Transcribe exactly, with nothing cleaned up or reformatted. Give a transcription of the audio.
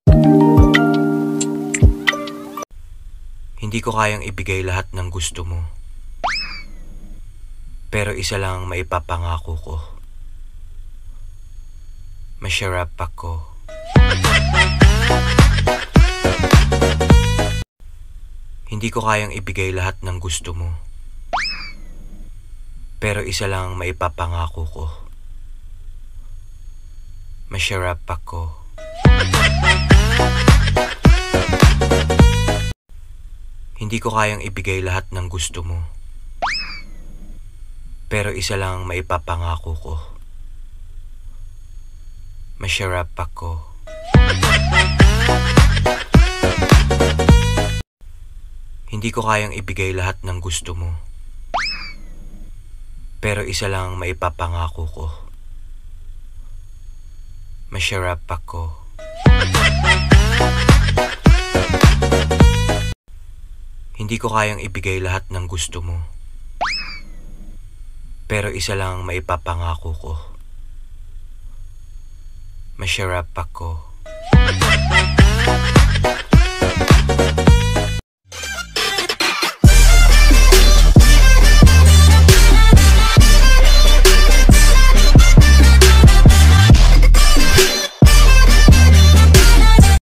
Hindi ko kayang ibigay lahat ng gusto mo. Pero isa lang ang maipapangako ko. Masarap ako. Hindi ko kayang ibigay lahat ng gusto mo. Pero isa lang ang maipapangako ko. Masarap ako. Hindi ko kayang ibigay lahat ng gusto mo. Pero isa lang ang maipapangako ko. Masarap ako. Hindi ko kayang ibigay lahat ng gusto mo. Pero isa lang ang maipapangako ko. Masarap ako. Hindi ko kayang ibigay lahat ng gusto mo. Pero isa lang ang maipapangako ko. Masarap ako.